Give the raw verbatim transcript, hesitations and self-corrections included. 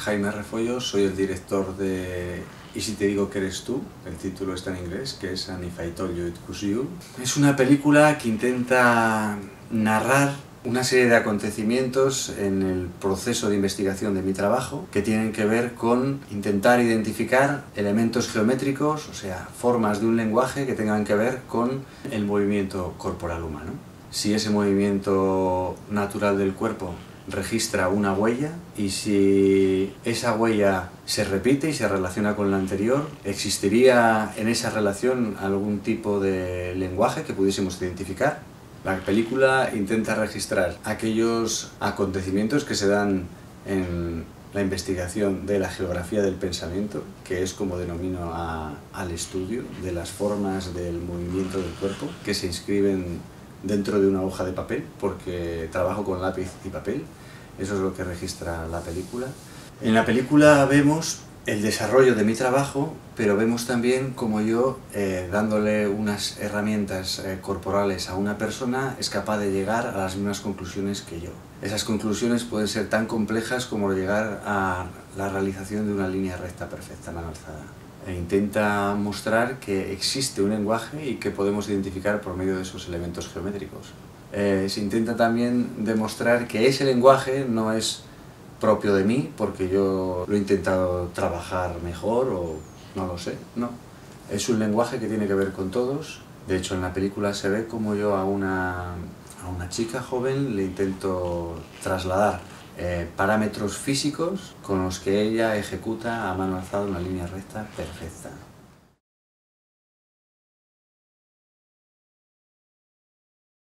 Jaime Refollo, soy el director de ¿Y si te digo que eres tú? El título está en inglés, que es And If I Told You It Was You. Es una película que intenta narrar una serie de acontecimientos en el proceso de investigación de mi trabajo que tienen que ver con intentar identificar elementos geométricos, o sea, formas de un lenguaje que tengan que ver con el movimiento corporal humano. Si ese movimiento natural del cuerpo registra una huella y si esa huella se repite y se relaciona con la anterior, ¿existiría en esa relación algún tipo de lenguaje que pudiésemos identificar? La película intenta registrar aquellos acontecimientos que se dan en la investigación de la geografía del pensamiento, que es como denomino a, al estudio de las formas del movimiento del cuerpo que se inscriben dentro de una hoja de papel, porque trabajo con lápiz y papel. Eso es lo que registra la película. En la película vemos el desarrollo de mi trabajo, pero vemos también como yo, eh, dándole unas herramientas eh, corporales a una persona, es capaz de llegar a las mismas conclusiones que yo. Esas conclusiones pueden ser tan complejas como llegar a la realización de una línea recta perfecta, mano alzada. E intenta mostrar que existe un lenguaje y que podemos identificar por medio de esos elementos geométricos. Eh, se intenta también demostrar que ese lenguaje no es propio de mí porque yo lo he intentado trabajar mejor o no lo sé, no. Es un lenguaje que tiene que ver con todos. De hecho, en la película se ve como yo a una, a una chica joven le intento trasladar eh, parámetros físicos con los que ella ejecuta a mano alzada una línea recta perfecta.